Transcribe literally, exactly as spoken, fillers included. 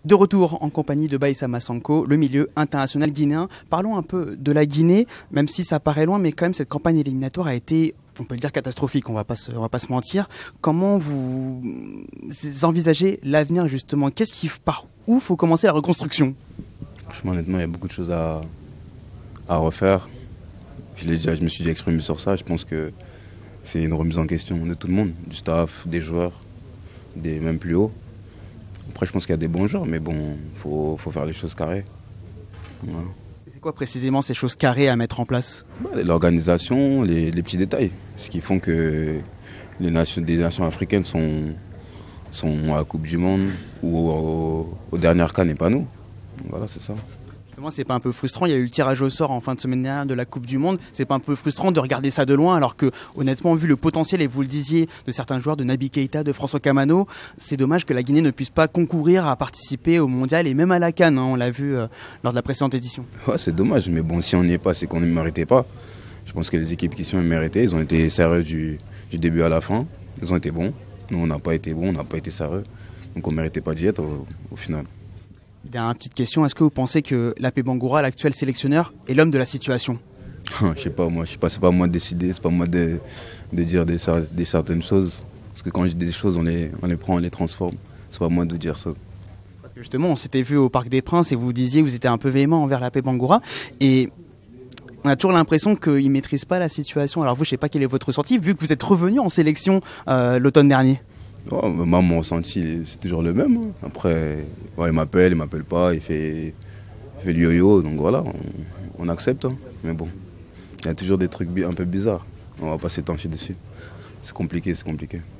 De retour en compagnie de Baïssa Massanko, le milieu international guinéen. Parlons un peu de la Guinée, même si ça paraît loin, mais quand même cette campagne éliminatoire a été, on peut le dire, catastrophique, on va pas se, on va pas se mentir. Comment vous envisagez l'avenir justement? Qu'est-ce qui, par où faut commencer la reconstruction? Franchement, honnêtement, il y a beaucoup de choses à, à refaire. Je l'ai déjà, je me suis déjà exprimé sur ça. Je pense que c'est une remise en question de tout le monde, du staff, des joueurs, des même plus hauts. Après, je pense qu'il y a des bons joueurs, mais bon, il faut, faut faire les choses carrées. Voilà. C'est quoi précisément ces choses carrées à mettre en place? Bah, l'organisation, les, les petits détails, ce qui font que les nations, des nations africaines sont, sont à la Coupe du Monde ou au, au, au dernier cas n'est pas nous. Voilà, c'est ça. Justement, c'est pas un peu frustrant? Il y a eu le tirage au sort en fin de semaine dernière de la Coupe du Monde. C'est pas un peu frustrant de regarder ça de loin, alors que, honnêtement, vu le potentiel, et vous le disiez, de certains joueurs, de Naby Keïta, de François Kamano, c'est dommage que la Guinée ne puisse pas concourir à participer au Mondial et même à la CAN, hein, on l'a vu euh, lors de la précédente édition. Ouais, c'est dommage, mais bon, si on n'y est pas, c'est qu'on ne méritait pas. Je pense que les équipes qui sont méritées, ils ont été sérieux du, du début à la fin. Ils ont été bons. Nous, on n'a pas été bons, on n'a pas été sérieux. Donc on ne méritait pas d'y être au, au final. Dernière petite question, est-ce que vous pensez que Lapé Bangoura, l'actuel sélectionneur, est l'homme de la situation? Je sais pas, moi, je sais pas, c'est pas à moi de décider, c'est pas à moi de, de dire des, des certaines choses. Parce que quand je dis des choses, on les, on les prend, on les transforme. C'est pas à moi de dire ça. Parce que justement, on s'était vu au Parc des Princes et vous disiez que vous étiez un peu véhément envers Lapé Bangoura. Et on a toujours l'impression qu'il ne maîtrise pas la situation. Alors vous, je sais pas quel est votre ressenti, vu que vous êtes revenu en sélection euh, l'automne dernier. Oh, moi, mon ressenti, c'est toujours le même. Hein. Après, ouais, il m'appelle, il m'appelle pas, il fait, il fait le yo-yo, donc voilà, on, on accepte. Hein. Mais bon, il y a toujours des trucs un peu bizarres. On va pas s'étancher dessus. C'est compliqué, c'est compliqué.